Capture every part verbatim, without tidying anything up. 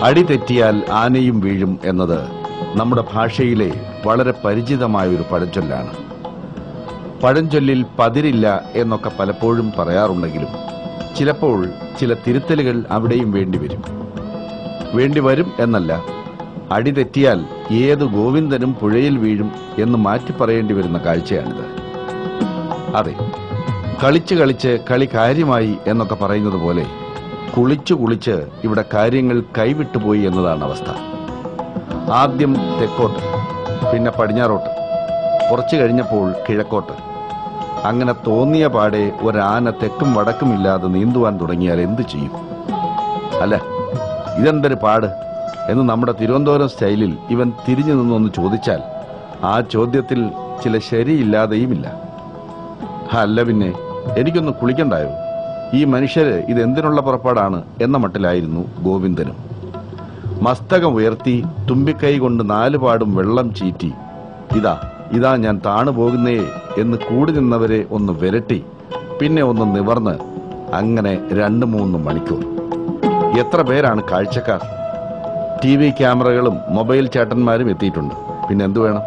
അടി തെറ്റിയാൽ ആനയും വീഴും എന്നത് നമ്മുടെ ഭാഷയിലെ വളരെ പരിചിതമായൊരു പഴഞ്ചൊല്ലാണ്. പഴഞ്ചൊല്ലിൽ പതിരില്ല എന്നൊക്കെ പലപ്പോഴും പറയാറുണ്ടെങ്കിലും ചിലപ്പോൾ ചില തിരുത്തലുകൾ അവിടെയും വേണ്ടിവരും. വേണ്ടിവരും എന്നല്ല, അടി തെറ്റിയാൽ ഏത് ഗോവിന്ദനും പുഴയിൽ വീഴും എന്ന് മാറ്റി പറയേണ്ടി വരുന്ന കാഴ്ചയാണിത്. അതെ, കളിച്ച് കളിച്ച് കളി കാര്യമായി എന്നൊക്കെ പറയുന്നത് പോലെ കുളിച്ചു കുളിച്ച് ഇവിടെ കാര്യങ്ങൾ കൈവിട്ടുപോയി എന്നതാണ് അവസ്ഥ. ആദ്യം തെക്കോട്ട്, പിന്നെ പടിഞ്ഞാറോട്ട്, കുറച്ചു കഴിഞ്ഞപ്പോൾ കിഴക്കോട്ട്. അങ്ങനെ തോന്നിയ പാടെ ഒരാന തെക്കും വടക്കുമില്ലാതെ നീന്തുവാൻ തുടങ്ങിയാൽ എന്തു ചെയ്യും? അല്ല, ഇതെന്തൊരു പാട് എന്ന് നമ്മുടെ തിരുവനന്തപുരം സ്റ്റൈലിൽ ഇവൻ തിരിഞ്ഞു നിന്നൊന്ന് ചോദിച്ചാൽ ആ ചോദ്യത്തിൽ ചില ശരിയില്ലാതെയുമില്ല. അല്ല പിന്നെ എനിക്കൊന്ന് കുളിക്കണ്ടായോ? ഈ മനുഷ്യര് ഇതെന്തിനുള്ള പുറപ്പാടാണ് എന്ന മട്ടിലായിരുന്നു ഗോവിന്ദനും. മസ്തകം ഉയർത്തി തുമ്പിക്കൈ കൊണ്ട് നാലുപാടും വെള്ളം ചീറ്റി ഇതാ ഇതാ ഞാൻ താണു പോകുന്നേ എന്ന് കൂടി നിന്നവരെ ഒന്ന് വിരട്ടി പിന്നെ ഒന്ന് നിവർന്ന് അങ്ങനെ രണ്ടു മൂന്ന് മണിക്കൂർ. എത്ര പേരാണ് കാഴ്ചക്കാർ? ടി വി ക്യാമറകളും മൊബൈൽ ചേട്ടന്മാരും എത്തിയിട്ടുണ്ട്. പിന്നെ എന്തു വേണം?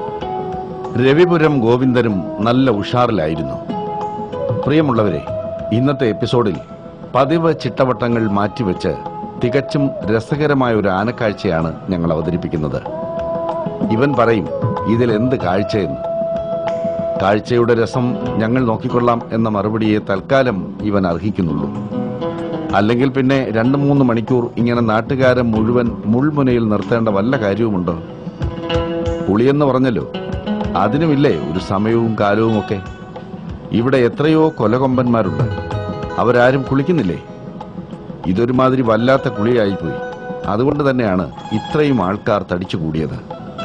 രവിപുരം ഗോവിന്ദനും നല്ല ഉഷാറിലായിരുന്നു. പ്രിയമുള്ളവരെ, ഇന്നത്തെ എപ്പിസോഡിൽ പതിവ് ചിട്ടവട്ടങ്ങൾ മാറ്റിവെച്ച് തികച്ചും രസകരമായ ഒരു ആനക്കാഴ്ചയാണ് ഞങ്ങൾ അവതരിപ്പിക്കുന്നത്. ഇവൻ പറയും ഇതിലെന്ത് കാഴ്ചയെന്ന്. കാഴ്ചയുടെ രസം ഞങ്ങൾ നോക്കിക്കൊള്ളാം എന്ന മറുപടിയെ തൽക്കാലം ഇവൻ അർഹിക്കുന്നുള്ളൂ. അല്ലെങ്കിൽ പിന്നെ രണ്ടു മൂന്ന് മണിക്കൂർ ഇങ്ങനെ നാട്ടുകാരെ മുഴുവൻ മുൾമുനയിൽ നിർത്തേണ്ട വല്ല കാര്യവുമുണ്ടോ? കുളിയെന്ന് പറഞ്ഞല്ലോ, അതിനുമില്ലേ ഒരു സമയവും കാലവും ഒക്കെ. ഇവിടെ എത്രയോ കൊലകൊമ്പന്മാരുണ്ട്, അവരാരും കുളിക്കുന്നില്ലേ? ഇതൊരുമാതിരി വല്ലാത്ത കുളിയായിപ്പോയി. അതുകൊണ്ട് തന്നെയാണ് ഇത്രയും ആൾക്കാർ തടിച്ചു കൂടിയത്.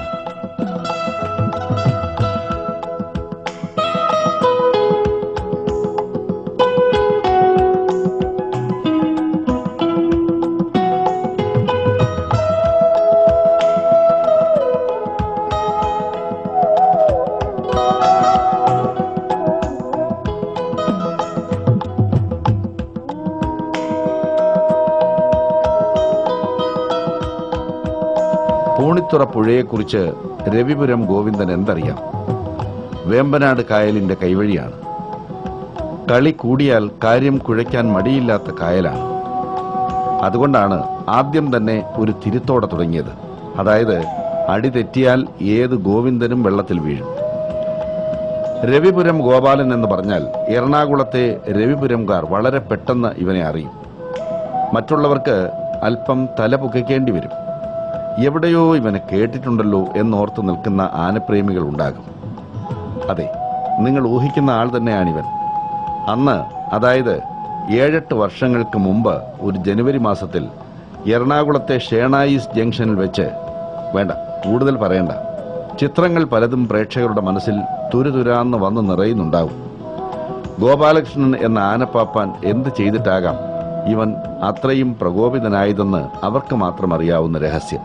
പൂണിത്തുറ പുഴയെക്കുറിച്ച് രവിപുരം ഗോവിന്ദൻ എന്തറിയാം? വേമ്പനാട് കായലിന്റെ കൈവഴിയാണ്. കളി കൂടിയാൽ കാര്യം കുഴയ്ക്കാൻ മടിയില്ലാത്ത കായലാണ്. അതുകൊണ്ടാണ് ആദ്യം തന്നെ ഒരു തിരുത്തോടെ തുടങ്ങിയത്. അതായത് അടി തെറ്റിയാൽ ഏത് ഗോവിന്ദനും വെള്ളത്തിൽ വീഴും. രവിപുരം ഗോപാലൻ എന്ന് പറഞ്ഞാൽ എറണാകുളത്തെ രവിപുരംകാർ വളരെ പെട്ടെന്ന് ഇവനെ അറിയും. മറ്റുള്ളവർക്ക് അല്പം തല പുകയ്ക്കേണ്ടി വരും. എവിടെയോ ഇവനെ കേട്ടിട്ടുണ്ടല്ലോ എന്നോർത്ത് നിൽക്കുന്ന ആനപ്രേമികൾ ഉണ്ടാകും. അതെ, നിങ്ങൾ ഊഹിക്കുന്ന ആൾ തന്നെയാണിവൻ. അന്ന്, അതായത് ഏഴെട്ട് വർഷങ്ങൾക്ക് മുമ്പ് ഒരു ജനുവരി മാസത്തിൽ എറണാകുളത്തെ ഷേണായിസ് ജംഗ്ഷനിൽ വെച്ച്, വേണ്ട കൂടുതൽ പറയണ്ട, ചിത്രങ്ങൾ പലതും പ്രേക്ഷകരുടെ മനസ്സിൽ തുരുതുരാന്ന് വന്ന് നിറയുന്നുണ്ടാവും. ഗോപാലകൃഷ്ണൻ എന്ന ആനപ്പാപ്പാൻ എന്ത് ചെയ്തിട്ടാകാം ഇവൻ അത്രയും പ്രകോപിതനായതെന്ന് അവർക്ക് മാത്രം അറിയാവുന്ന രഹസ്യം.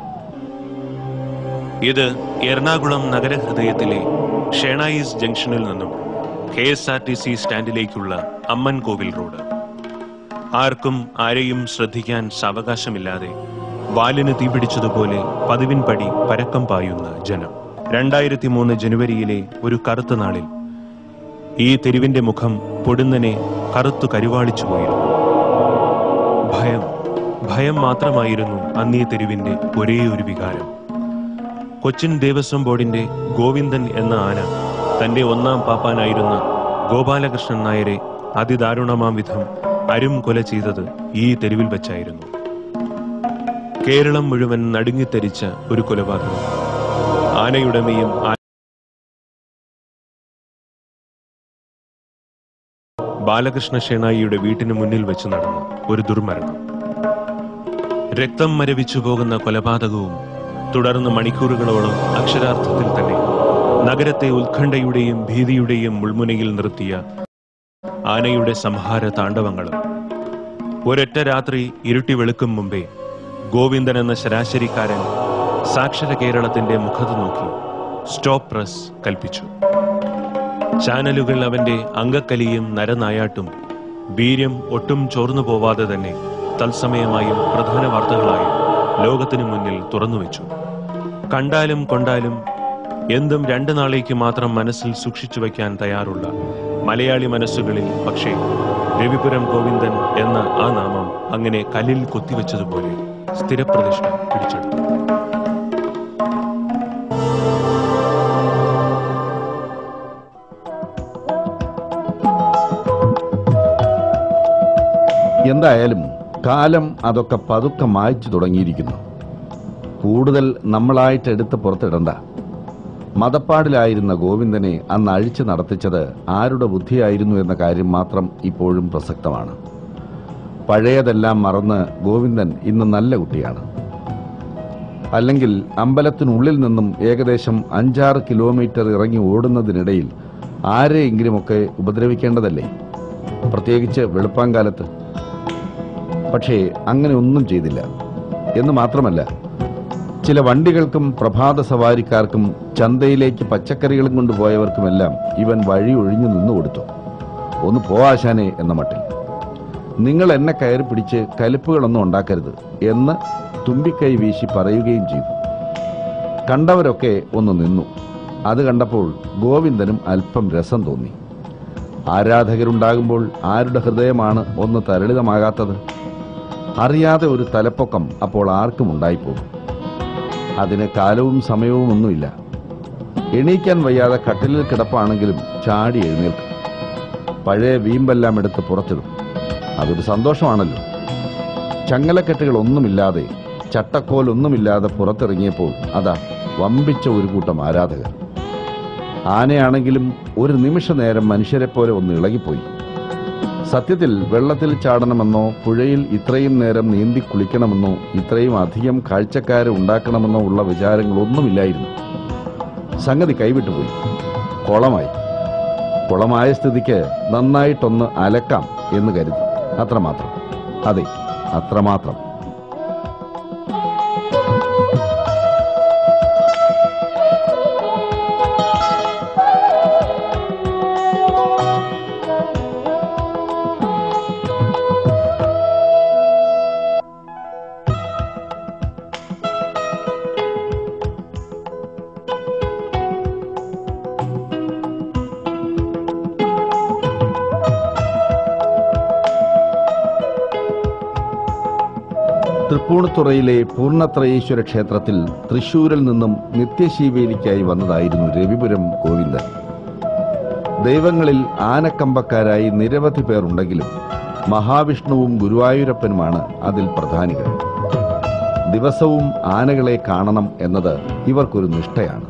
ഇത് എറണാകുളം നഗരഹൃദയത്തിലെ ഷേണായിസ് ജംഗ്ഷനിൽ നിന്നും K S R T C സ്റ്റാൻഡിലേക്കുള്ള അമ്മൻ കോവിൽ റോഡ്. ആർക്കും ആരെയും ശ്രദ്ധിക്കാൻ സാവകാശമില്ലാതെ വാലിന് തീപിടിച്ചതുപോലെ പതിവിൻപടി പരക്കം പായുന്ന ജനം. രണ്ടായിരത്തി മൂന്ന് ജനുവരിയിലെ ഒരു കറുത്ത നാളിൽ ഈ തെരുവിന്റെ മുഖം പൊടുന്നനെ കറുത്തു കരുവാളിച്ചു പോയിരുന്നു. ഭയം ഭയം മാത്രമായിരുന്നു അന്നീ തെരുവിന്റെ ഒരേ ഒരു വികാരം. കൊച്ചിൻ ദേവസ്വം ബോർഡിന്റെ ഗോവിന്ദൻ എന്ന ആന തന്റെ ഒന്നാം പാപ്പാനായിരുന്ന ഗോപാലകൃഷ്ണൻ നായരെ അതിദാരുണമാം വിധം അരും കൊല ചെയ്തത് ഈ തെരുവിൽ വെച്ചായിരുന്നു. കേരളം മുഴുവൻ നടുങ്ങിത്തെരിച്ച ഒരു കൊലപാതകം. ആനയുടമയും ബാലകൃഷ്ണ ഷേണായിയുടെ വീട്ടിന് മുന്നിൽ വെച്ച് നടന്ന ഒരു ദുർമരണം. രക്തം മരവിച്ചു പോകുന്ന കൊലപാതകവും തുടർന്ന് മണിക്കൂറുകളോളം അക്ഷരാർത്ഥത്തിൽ തന്നെ നഗരത്തെ ഉത്കണ്ഠയുടെയും ഭീതിയുടെയും മുൾമുനയിൽ നിർത്തിയ ആനയുടെ സംഹാര താണ്ഡവങ്ങളും. ഒരൊറ്റ രാത്രി ഇരുട്ടി വെളുക്കും മുമ്പേ ഗോവിന്ദൻ എന്ന ശരാശരിക്കാരൻ സാക്ഷര കേരളത്തിന്റെ മുഖത്ത് നോക്കി സ്റ്റോപ്പ് പ്രസ് കൽപ്പിച്ചു. ചാനലുകൾ അവന്റെ അങ്കക്കലിയും നരനായാട്ടും വീര്യം ഒട്ടും ചോർന്നു പോവാതെ തന്നെ തത്സമയമായും പ്രധാന വാർത്തകളായും ലോകത്തിനു മുന്നിൽ തുറന്നുവെച്ചു. കണ്ടാലും കൊണ്ടാലും എന്തും രണ്ടു നാളേക്ക് മാത്രം മനസ്സിൽ സൂക്ഷിച്ചു വയ്ക്കാൻ തയ്യാറുള്ള മലയാളി മനസ്സുകളിൽ പക്ഷേ രവിപുരം ഗോവിന്ദൻ എന്ന ആ നാമം അങ്ങനെ കല്ലിൽ കൊത്തിവെച്ചതുപോലെ സ്ഥിരപ്രതിഷ്ഠ പിടിച്ചെടുത്തു. എന്തായാലും കാലം അതൊക്കെ പതുക്കെ മായ്ച്ചു തുടങ്ങിയിരിക്കുന്നു. കൂടുതൽ നമ്മളായിട്ടെടുത്ത് പുറത്തിടണ്ട. മതപ്പാടിലായിരുന്ന ഗോവിന്ദനെ അന്ന് അഴിച്ചു നടത്തിച്ചത് ആരുടെ ബുദ്ധിയായിരുന്നു എന്ന കാര്യം മാത്രം ഇപ്പോഴും പ്രസക്തമാണ്. പഴയതെല്ലാം മറന്ന് ഗോവിന്ദൻ ഇന്ന് നല്ല കുട്ടിയാണ്. അല്ലെങ്കിൽ അമ്പലത്തിനുള്ളിൽ നിന്നും ഏകദേശം അഞ്ചാറ് കിലോമീറ്റർ ഇറങ്ങി ഓടുന്നതിനിടയിൽ ആരെയെങ്കിലുമൊക്കെ ഉപദ്രവിക്കേണ്ടതല്ലേ, പ്രത്യേകിച്ച് വെളുപ്പാങ്കാലത്ത്. പക്ഷേ അങ്ങനെ ഒന്നും ചെയ്തില്ല. എന്ന് മാത്രമല്ല, ചില വണ്ടികൾക്കും പ്രഭാത സവാരിക്കാർക്കും ചന്തയിലേക്ക് പച്ചക്കറികളും കൊണ്ടുപോയവർക്കുമെല്ലാം ഇവൻ വഴി ഒഴിഞ്ഞു നിന്നു കൊടുത്തു. ഒന്ന് പോവാശാനെ എന്ന മട്ടിൽ. നിങ്ങൾ എന്നെ കയറി പിടിച്ച് കലിപ്പുകളൊന്നും ഉണ്ടാക്കരുത് എന്ന് തുമ്പിക്കൈ വീശി പറയുകയും ചെയ്തു. കണ്ടവരൊക്കെ ഒന്ന് നിന്നു. അത് കണ്ടപ്പോൾ ഗോവിന്ദനും അല്പം രസം തോന്നി. ആരാധകരുണ്ടാകുമ്പോൾ ആരുടെ ഹൃദയമാണ് ഒന്ന് തരളിതമാകാത്തത്? അറിയാതെ ഒരു തലപ്പൊക്കം അപ്പോൾ ആർക്കും ഉണ്ടായിപ്പോകും. അതിന് കാലവും സമയവും ഒന്നുമില്ല. എണീക്കാൻ വയ്യാതെ കട്ടിലിൽ കിടപ്പാണെങ്കിലും ചാടി എഴുന്നേൽക്കും. പഴയ വീമ്പെല്ലാം എടുത്ത് പുറത്തിടും. അതൊരു സന്തോഷമാണല്ലോ. ചങ്ങലക്കെട്ടുകളൊന്നുമില്ലാതെ ചട്ടക്കോലൊന്നുമില്ലാതെ പുറത്തിറങ്ങിയപ്പോൾ അതാ വമ്പിച്ച ഒരു കൂട്ടം ആരാധകർ. ആനയാണെങ്കിലും ഒരു നിമിഷ നേരം മനുഷ്യരെ പോലെ ഒന്ന് ഇളകിപ്പോയി. സത്യത്തിൽ വെള്ളത്തിൽ ചാടണമെന്നോ പുഴയിൽ ഇത്രയും നേരം നീന്തി കുളിക്കണമെന്നോ ഇത്രയും അധികം കാഴ്ചക്കാരെ ഉണ്ടാക്കണമെന്നോ ഉള്ള വിചാരങ്ങളൊന്നുമില്ലായിരുന്നു. സംഗതി കൈവിട്ടുപോയി. കുളമായി. കുളമായ സ്ഥിതിക്ക് നന്നായിട്ടൊന്ന് അലക്കാം എന്ന് കരുതി. അത്രമാത്രം. അതെ, അത്രമാത്രം. തൃപ്പൂണിത്തുറയിലെ പൂർണ്ണത്രയീശ്വര ക്ഷേത്രത്തിൽ തൃശൂരിൽ നിന്നും നിത്യശീവേലിക്കായി വന്നതായിരുന്നു രവിപുരം ഗോവിന്ദൻ. ദൈവങ്ങളിൽ ആനക്കമ്പക്കാരായി നിരവധി പേർ ഉണ്ടെങ്കിലും മഹാവിഷ്ണുവും ഗുരുവായൂരപ്പനുമാണ് അതിൽ പ്രധാനികൾ. ദിവസവും ആനകളെ കാണണം എന്നത് ഇവർക്കൊരു നിഷ്ഠയാണ്.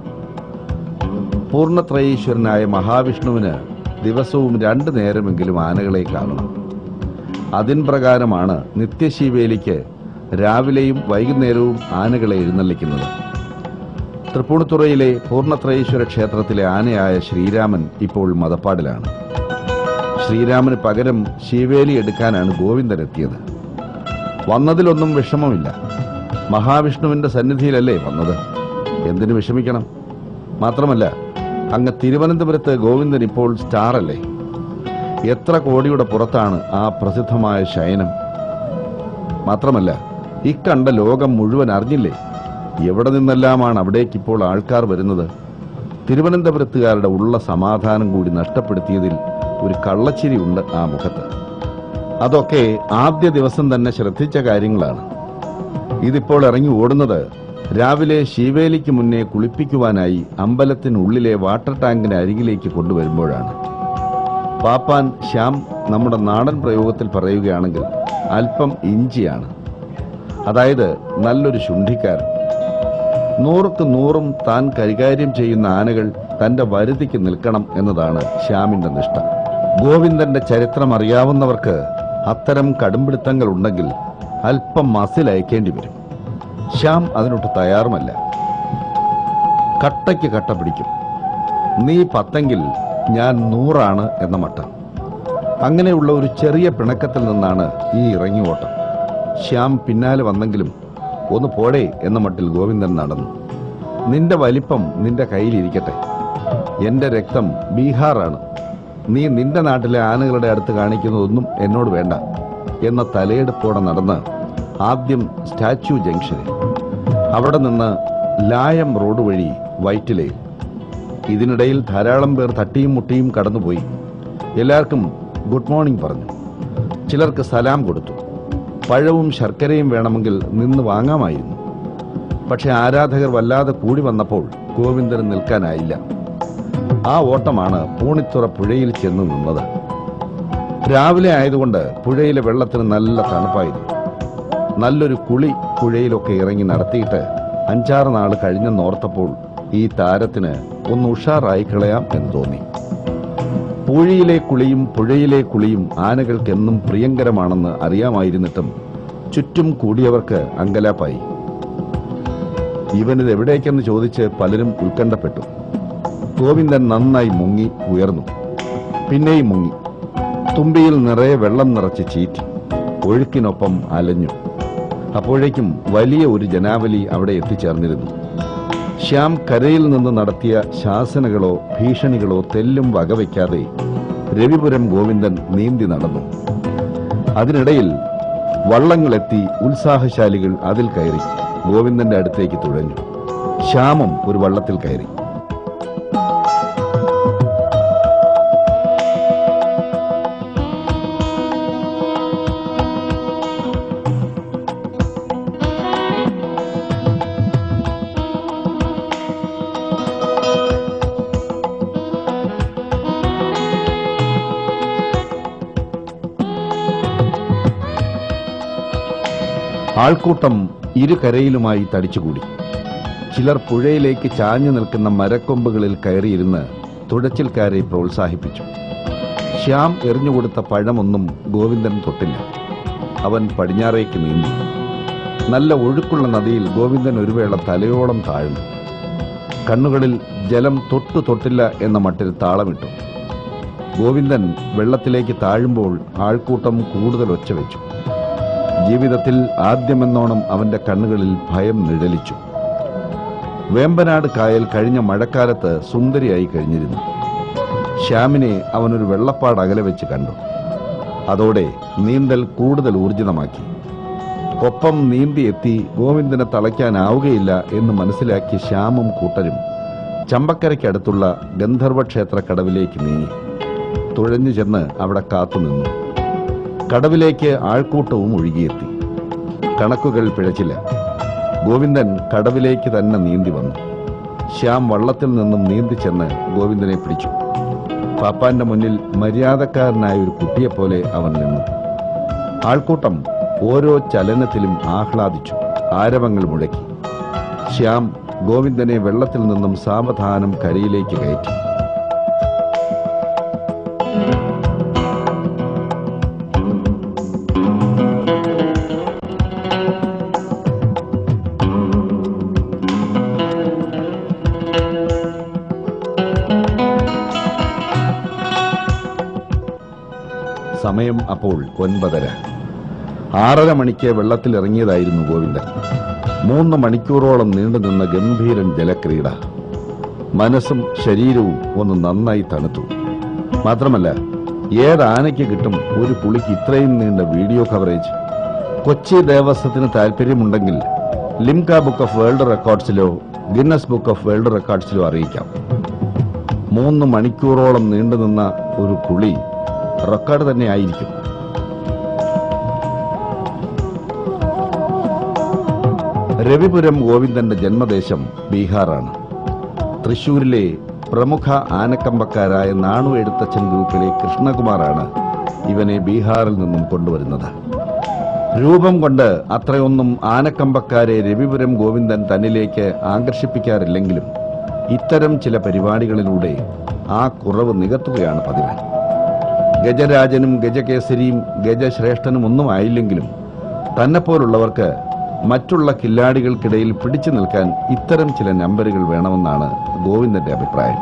പൂർണ്ണത്രയീശ്വരനായ മഹാവിഷ്ണുവിന് ദിവസവും രണ്ടു നേരമെങ്കിലും ആനകളെ കാണണം. അതിൻ പ്രകാരമാണ് നിത്യശീവേലിക്ക് രാവിലെയും വൈകുന്നേരവും ആനകളെ എഴുന്നള്ളിക്കുന്നത്. തൃപ്പൂണിത്തുറയിലെ പൂർണ്ണത്രയീശ്വര ക്ഷേത്രത്തിലെ ആനയായ ശ്രീരാമൻ ഇപ്പോൾ മതപ്പാടിലാണ്. ശ്രീരാമന് പകരം ശീവേലി എടുക്കാനാണ് ഗോവിന്ദൻ എത്തിയത്. വന്നതിലൊന്നും വിഷമമില്ല. മഹാവിഷ്ണുവിന്റെ സന്നിധിയിലല്ലേ വന്നത്. എന്തിനു വിഷമിക്കണം? മാത്രമല്ല, അങ്ങ് തിരുവനന്തപുരത്ത് ഗോവിന്ദൻ ഇപ്പോൾ സ്റ്റാറല്ലേ. എത്ര കോടിയുടെ പുറത്താണ് ആ പ്രസിദ്ധമായ ശയനം. മാത്രമല്ല, ഇക്കണ്ട ലോകം മുഴുവൻ അറിഞ്ഞില്ലേ എവിടെ നിന്നെല്ലാമാണ് അവിടേക്കിപ്പോൾ ആൾക്കാർ വരുന്നത്. തിരുവനന്തപുരത്തുകാരുടെ ഉള്ള സമാധാനം കൂടി നഷ്ടപ്പെടുത്തിയതിൽ ഒരു കള്ളച്ചിരി ഉണ്ട് ആ മുഖത്ത്. അതൊക്കെ ആദ്യ ദിവസം തന്നെ ശ്രദ്ധിച്ച കാര്യങ്ങളാണ്. ഇതിപ്പോൾ ഇറങ്ങി ഓടുന്നത് രാവിലെ ശീവേലിക്ക് മുന്നേ കുളിപ്പിക്കുവാനായി അമ്പലത്തിനുള്ളിലെ വാട്ടർ ടാങ്കിന് അരികിലേക്ക് കൊണ്ടുവരുമ്പോഴാണ്. പാപ്പാൻ ശ്യാം നമ്മുടെ നാടൻ പ്രയോഗത്തിൽ പറയുകയാണെങ്കിൽ അല്പം ഇഞ്ചിയാണ്. അതായത് നല്ലൊരു ശുണ്ഠിക്കാരൻ. നൂറുക്ക് നൂറും താൻ കൈകാര്യം ചെയ്യുന്ന ആനകൾ തന്റെ വരുതിക്ക് നിൽക്കണം എന്നതാണ് ശ്യാമിന്റെ നിഷ്ഠ. ഗോവിന്ദന്റെ ചരിത്രം അറിയാവുന്നവർക്ക് അത്തരം കടുംപിടുത്തങ്ങൾ ഉണ്ടെങ്കിൽ അല്പം മസിൽ അയക്കേണ്ടി വരും. ശ്യാം അതിനൊട്ട് തയ്യാറുമല്ല. കട്ടയ്ക്ക് കട്ട പിടിക്കും. നീ പത്തെങ്കിൽ ഞാൻ നൂറാണ് എന്ന മട്ടം. അങ്ങനെയുള്ള ഒരു ചെറിയ പിണക്കത്തിൽ നിന്നാണ് ഈ ഇറങ്ങി ഓട്ടം. ശ്യാം പിന്നാലെ വന്നെങ്കിലും ഒന്ന് പോടേ എന്ന മട്ടിൽ ഗോവിന്ദൻ നടന്നു. നിന്റെ വലിപ്പം നിന്റെ കയ്യിലിരിക്കട്ടെ. എന്റെ രക്തം ബീഹാറാണ്. നീ നിന്റെ നാട്ടിലെ ആനകളുടെ അടുത്ത് കാണിക്കുന്നതൊന്നും എന്നോട് വേണ്ട എന്ന തലയെടുപ്പോടെ നടന്ന് ആദ്യം സ്റ്റാച്യു ജംഗ്ഷനിൽ, അവിടെ നിന്ന് ലായം റോഡ് വഴി വൈറ്റിലയിൽ. ഇതിനിടയിൽ ധാരാളം പേർ തട്ടിയും മുട്ടിയും കടന്നുപോയി. എല്ലാവർക്കും ഗുഡ് മോർണിംഗ് പറഞ്ഞു. ചിലർക്ക് സലാം കൊടുത്തു. പഴവും ശർക്കരയും വേണമെങ്കിൽ നിന്ന് വാങ്ങാമായിരുന്നു. പക്ഷെ ആരാധകർ വല്ലാതെ കൂടി വന്നപ്പോൾ ഗോവിന്ദന് നിൽക്കാനായില്ല. ആ ഓട്ടമാണ് പൂണിത്തുറ പുഴയിൽ ചെന്ന് നിന്നത്. രാവിലെ ആയതുകൊണ്ട് പുഴയിലെ വെള്ളത്തിന് നല്ല തണുപ്പായിരുന്നു. നല്ലൊരു കുളി പുഴയിലൊക്കെ ഇറങ്ങി നടത്തിയിട്ട് അഞ്ചാറ് നാൾ കഴിഞ്ഞെന്നോർത്തപ്പോൾ ഈ താരത്തിന് ഒന്ന് ഉഷാറായി കളയാം എന്ന് തോന്നി. പൂഴിയിലെ കുളിയും പുഴയിലെ കുളിയും ആനകൾക്കെന്നും പ്രിയങ്കരമാണെന്ന് അറിയാമായിരുന്നിട്ടും ചുറ്റും കൂടിയവർക്ക് അങ്കലാപ്പായി. ഇവനിത് എവിടേക്കെന്ന് ചോദിച്ച് പലരും ഉത്കണ്ഠപ്പെട്ടു. ഗോവിന്ദൻ നന്നായി മുങ്ങി ഉയർന്നു, പിന്നെയും മുങ്ങി. തുമ്പിയിൽ നിറയെ വെള്ളം നിറച്ച് ചീറ്റി ഒഴുക്കിനൊപ്പം അലഞ്ഞു. അപ്പോഴേക്കും വലിയ ഒരു ജനാവലി അവിടെ എത്തിച്ചേർന്നിരുന്നു. ശ്യാം കരയിൽ നിന്ന് നടത്തിയ ശാസനകളോ ഭീഷണികളോ തെല്ലും വകവയ്ക്കാതെ രവിപുരം ഗോവിന്ദൻ നീന്തി നടന്നു. അതിനിടയിൽ വള്ളങ്ങളെത്തി ഉത്സാഹശാലികൾ അതിൽ കയറി ഗോവിന്ദന്റെ അടുത്തേക്ക് തുഴഞ്ഞു. ശ്യാമും ഒരു വള്ളത്തിൽ കയറി. ആൾക്കൂട്ടം ഇരുകരയിലുമായി തടിച്ചുകൂടി. ചിലർ പുഴയിലേക്ക് ചാഞ്ഞു നിൽക്കുന്ന മരക്കൊമ്പുകളിൽ കയറിയിരുന്ന് തുഴച്ചിൽക്കാരെ പ്രോത്സാഹിപ്പിച്ചു. ശ്യാം എറിഞ്ഞുകൊടുത്ത പഴമൊന്നും ഗോവിന്ദൻ തൊട്ടില്ല. അവൻ പടിഞ്ഞാറേക്ക് നീന്തി. നല്ല ഒഴുക്കുള്ള നദിയിൽ ഗോവിന്ദൻ ഒരു വേള തലയോളം താഴ്ന്നു. കണ്ണുകളിൽ ജലം തൊട്ടു തൊട്ടില്ല എന്ന മട്ടിൽ താളമിട്ടു. ഗോവിന്ദൻ വെള്ളത്തിലേക്ക് താഴുമ്പോൾ ആൾക്കൂട്ടം കൂടുതൽ ഒച്ച വെച്ചു. ജീവിതത്തിൽ ആദ്യമെന്നോണം അവന്റെ കണ്ണുകളിൽ ഭയം നിഴലിച്ചു. വേമ്പനാട് കായൽ കഴിഞ്ഞ മഴക്കാലത്ത് സുന്ദരിയായി കഴിഞ്ഞിരുന്നു. ശ്യാമിനെ അവനൊരു വെള്ളപ്പാട് അകലെ വെച്ച് കണ്ടു. അതോടെ നീന്തൽ കൂടുതൽ ഊർജിതമാക്കി. ഒപ്പം നീന്തി എത്തി ഗോവിന്ദനെ തളയ്ക്കാനാവുകയില്ല എന്ന് മനസ്സിലാക്കി ശ്യാമും കൂട്ടരും ചമ്പക്കരയ്ക്കടുത്തുള്ള ഗന്ധർവക്ഷേത്ര കടവിലേക്ക് നീങ്ങി. തുഴഞ്ഞു ചെന്ന് അവിടെ കാത്തുനിന്നു. കടവിലേക്ക് ആൾക്കൂട്ടവും ഒഴുകിയെത്തി. കണക്കുകൾ പിഴച്ചില്ല. ഗോവിന്ദൻ കടവിലേക്ക് തന്നെ നീന്തി വന്നു. ശ്യാം വള്ളത്തിൽ നിന്നും നീന്തി ചെന്ന് ഗോവിന്ദനെ പിടിച്ചു. പാപ്പാന്റെ മുന്നിൽ മര്യാദക്കാരനായ ഒരു കുട്ടിയെപ്പോലെ അവൻ നിന്നു. ആൾക്കൂട്ടം ഓരോ ചലനത്തിലും ആഹ്ലാദിച്ചു. ആരവങ്ങൾ മുഴക്കി. ശ്യാം ഗോവിന്ദനെ വെള്ളത്തിൽ നിന്നും സാവധാനം കരയിലേക്ക് കയറ്റി. സമയം അപ്പോൾ ഒൻപതര. ആറര മണിക്ക് വെള്ളത്തിലിറങ്ങിയതായിരുന്നു ഗോവിന്ദൻ. മൂന്ന് മണിക്കൂറോളം നീണ്ടുനിന്ന ഗംഭീരൻ ജലക്രീഡ. മനസ്സും ശരീരവും ഒന്ന് നന്നായി തണുത്തു. മാത്രമല്ല, ഏതാനയ്ക്ക് കിട്ടും ഒരു പുളിക്ക് ഇത്രയും നീണ്ട വീഡിയോ കവറേജ്? കൊച്ചി ദേവസ്വത്തിന് താല്പര്യമുണ്ടെങ്കിൽ ലിംക ബുക്ക് ഓഫ് വേൾഡ് റെക്കോർഡ്സിലോ ഗിന്നസ് ബുക്ക് ഓഫ് വേൾഡ് റെക്കോർഡ്സിലോ അറിയിക്കാം. മൂന്ന് മണിക്കൂറോളം നീണ്ടുനിന്ന ഒരു കുളി റെക്കോർഡ് തന്നെ ആയിരിക്കും. രവിപുരം ഗോവിന്ദന്റെ ജന്മദേശം ബീഹാറാണ്. തൃശൂരിലെ പ്രമുഖ ആനക്കമ്പക്കാരായ നാണു എഴുത്തച്ഛൻ ഗ്രൂപ്പിലെ കൃഷ്ണകുമാറാണ് ഇവനെ ബീഹാറിൽ നിന്നും കൊണ്ടുവരുന്നത്. രൂപം കൊണ്ട് അത്രയൊന്നും ആനക്കമ്പക്കാരെ രവിപുരം ഗോവിന്ദൻ തന്നിലേക്ക് ആകർഷിപ്പിക്കാറില്ലെങ്കിലും ഇത്തരം ചില പരിപാടികളിലൂടെ ആ കുറവ് നികത്തുകയാണ് പതിവ്. ഗജരാജനും ഗജകേസരിയും ഗജശ്രേഷ്ഠനും ഒന്നും ആയില്ലെങ്കിലും തന്നെപ്പോലുള്ളവർക്ക് മറ്റുള്ള കില്ലാടികൾക്കിടയിൽ പിടിച്ചു നിൽക്കാൻ ഇത്തരം ചില നമ്പറുകൾ വേണമെന്നാണ് ഗോവിന്ദന്റെ അഭിപ്രായം.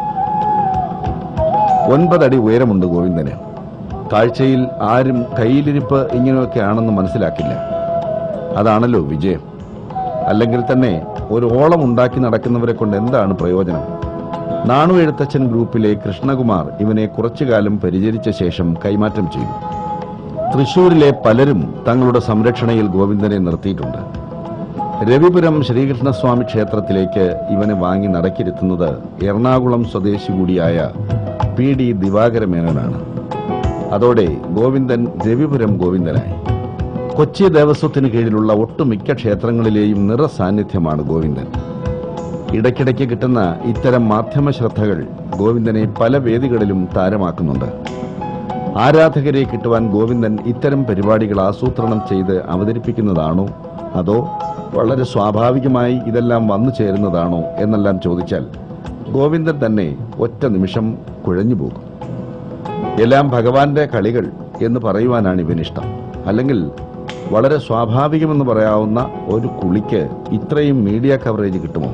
ഒൻപതടി ഉയരമുണ്ട് ഗോവിന്ദന്. കാഴ്ചയിൽ ആരും കയ്യിലിരിപ്പ് ഇങ്ങനെയൊക്കെയാണെന്ന് മനസ്സിലാക്കില്ല. അതാണല്ലോ വിജയം. അല്ലെങ്കിൽ തന്നെ ഒരു ഓളം ഉണ്ടാക്കി നടക്കുന്നവരെ കൊണ്ട് എന്താണ് പ്രയോജനം? നാണു എഴുത്തച്ഛൻ ഗ്രൂപ്പിലെ കൃഷ്ണകുമാർ ഇവനെ കുറച്ചുകാലം പരിചരിച്ച ശേഷം കൈമാറ്റം ചെയ്തു. തൃശൂരിലെ പലരും തങ്ങളുടെ സംരക്ഷണയിൽ ഗോവിന്ദനെ നിർത്തിയിട്ടുണ്ട്. രവിപുരം ശ്രീകൃഷ്ണസ്വാമി ക്ഷേത്രത്തിലേക്ക് ഇവനെ വാങ്ങി നടക്കിരുത്തുന്നത് എറണാകുളം സ്വദേശി കൂടിയായ പി ഡി ദിവാകര മേനോനാണ്. അതോടെ ഗോവിന്ദൻ രവിപുരം ഗോവിന്ദനായി. കൊച്ചി ദേവസ്വത്തിന് കീഴിലുള്ള ഒട്ടുമിക്ക ക്ഷേത്രങ്ങളിലെയും നിറസാന്നിധ്യമാണ് ഗോവിന്ദൻ. ഇടയ്ക്കിടയ്ക്ക് കിട്ടുന്ന ഇത്തരം മാധ്യമ ശ്രദ്ധകൾ ഗോവിന്ദനെ പല വേദികളിലും താരമാക്കുന്നുണ്ട്. ആരാധകരെ കിട്ടുവാൻ ഗോവിന്ദൻ ഇത്തരം പരിപാടികൾ ആസൂത്രണം ചെയ്ത് അവതരിപ്പിക്കുന്നതാണോ അതോ വളരെ സ്വാഭാവികമായി ഇതെല്ലാം വന്നു ചേരുന്നതാണോ എന്നെല്ലാം ചോദിച്ചാൽ ഗോവിന്ദൻ തന്നെ ഒറ്റ നിമിഷം കുഴഞ്ഞു പോകും. എല്ലാം ഭഗവാന്റെ കളികൾ എന്ന് പറയുവാനാണ് ഇവനിഷ്ടം. അല്ലെങ്കിൽ വളരെ സ്വാഭാവികമെന്ന് പറയാവുന്ന ഒരു കുളിക്ക് ഇത്രയും മീഡിയ കവറേജ് കിട്ടുമോ?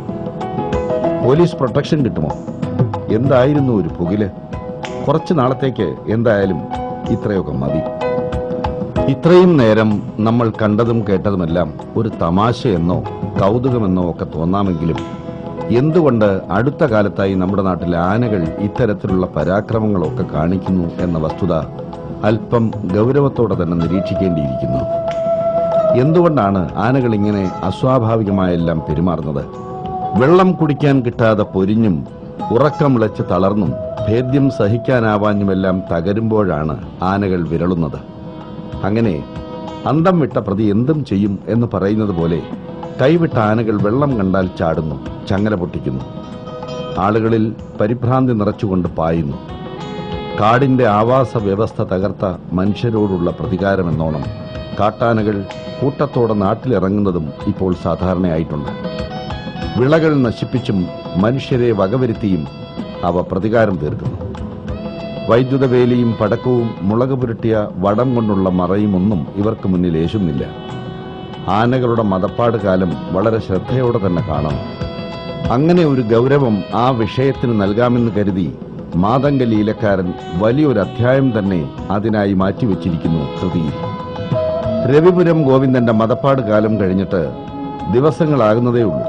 പോലീസ് പ്രൊട്ടക്ഷൻ കിട്ടുമോ? എന്തായിരുന്നു ഒരു പുകില്? കുറച്ചു നാളത്തേക്ക് എന്തായാലും ഇത്രയൊക്കെ മതി. ഇത്രയും നേരം നമ്മൾ കണ്ടതും കേട്ടതുമെല്ലാം ഒരു തമാശയെന്നോ കൗതുകമെന്നോ ഒക്കെ തോന്നാമെങ്കിലും എന്തുകൊണ്ട് അടുത്ത കാലത്തായി നമ്മുടെ നാട്ടിലെ ആനകൾ ഇത്തരത്തിലുള്ള പരാക്രമങ്ങളൊക്കെ കാണിക്കുന്നു എന്ന വസ്തുത അല്പം ഗൗരവത്തോടെ തന്നെ നിരീക്ഷിക്കേണ്ടിയിരിക്കുന്നു. എന്തുകൊണ്ടാണ് ആനകൾ ഇങ്ങനെ അസ്വാഭാവികമായെല്ലാം പെരുമാറുന്നത്? വെള്ളം കുടിക്കാൻ കിട്ടാതെ പൊരിഞ്ഞും ഉറക്കം വിളച്ച് തളർന്നും ഭേദ്യം സഹിക്കാനാവാഞ്ഞുമെല്ലാം തകരുമ്പോഴാണ് ആനകൾ വിരളുന്നത്. അങ്ങനെ അന്തം വിട്ട പ്രതി എന്തും ചെയ്യും എന്ന് പറയുന്നത് പോലെ കൈവിട്ട ആനകൾ വെള്ളം കണ്ടാൽ ചാടുന്നു, ചങ്ങല പൊട്ടിക്കുന്നു, ആളുകളിൽ പരിഭ്രാന്തി നിറച്ചുകൊണ്ട് പായുന്നു. കാടിന്റെ ആവാസ വ്യവസ്ഥ തകർത്ത മനുഷ്യരോടുള്ള പ്രതികാരമെന്നോണം കാട്ടാനകൾ കൂട്ടത്തോടെ നാട്ടിലിറങ്ങുന്നതും ഇപ്പോൾ സാധാരണയായിട്ടുണ്ട്. വിളകൾ നശിപ്പിച്ചും മനുഷ്യരെ വകവരുത്തിയും അവ പ്രതികാരം തീർക്കുന്നു. വൈദ്യുത വേലിയും പടക്കവും മുളക് പുരട്ടിയ വടം കൊണ്ടുള്ള മറയുമൊന്നും ഇവർക്ക് മുന്നിൽ ഏശുന്നില്ല. ആനകളുടെ മതപ്പാട് കാലം വളരെ ശ്രദ്ധയോടെ തന്നെ കാണണം. അങ്ങനെ ഒരു ഗൗരവം ആ വിഷയത്തിന് നൽകാമെന്ന് കരുതി മാതംഗ ലീലക്കാരൻ വലിയൊരു അധ്യായം തന്നെ അതിനായി മാറ്റിവെച്ചിരിക്കുന്നു കൃതിയിൽ. രവിപുരം ഗോവിന്ദന്റെ മതപ്പാട് കാലം കഴിഞ്ഞിട്ട് ദിവസങ്ങളാകുന്നതേ ഉള്ളൂ.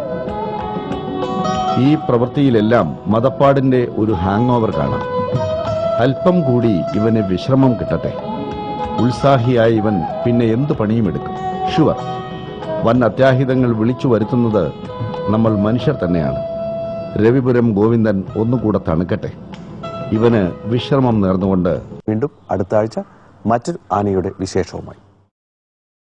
ഈ പ്രവൃത്തിയിലെല്ലാം മതപ്പാടിന്റെ ഒരു ഹാങ് ഓവർ കാണാം. അല്പം കൂടി ഇവന് വിശ്രമം കിട്ടട്ടെ. ഉത്സാഹിയായ ഇവൻ പിന്നെ എന്തു പണിയുമെടുക്കും. ഷുവർ, വൻ അത്യാഹിതങ്ങൾ വിളിച്ചു വരുത്തുന്നത് നമ്മൾ മനുഷ്യർ തന്നെയാണ്. രവിപുരം ഗോവിന്ദൻ ഒന്നുകൂടെ തണുക്കട്ടെ. ഇവന് വിശ്രമം നേർന്നുകൊണ്ട് വീണ്ടും അടുത്ത ആഴ്ച മറ്റൊരു ആനയുടെ വിശേഷവുമായി